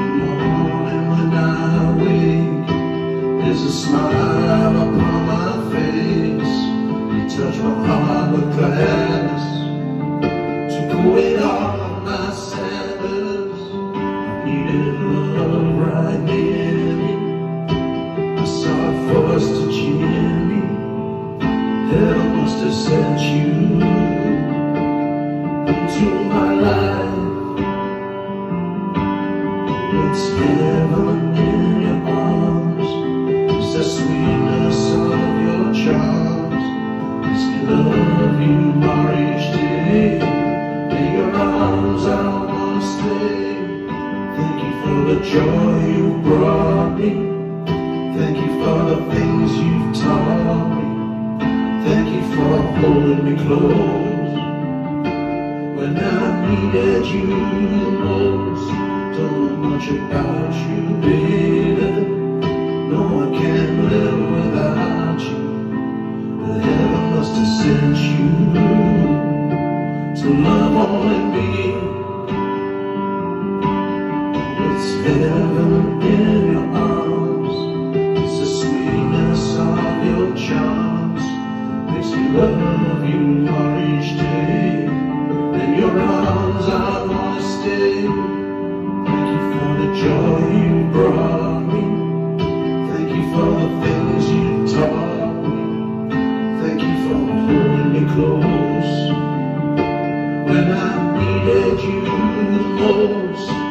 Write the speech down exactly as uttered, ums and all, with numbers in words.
morning when I wake, there's a smile upon my face. You touch my heart with gladness, took away all my sadness. I needed love right near me. I saw a voice to cheer me. Heaven must have sent you into my life. It's heaven in your arms. It's the sweetness of your charms. Makes me love you more each day. In your arms I wanna stay. Thank you for the joy you brought me. Thank you for the things you've taught me. Thank you for holding me close when I needed you the most. Don't know much about you, baby. No, I can't live without you. But heaven must have sent you to love only me. It's heaven in your arms. It's the sweetness of your charms. Makes me love you more each day. In your arms I wanna stay. Thank you for the joy you brought me. Thank you for the things you taught me. Thank you for holding me close when I needed you the most.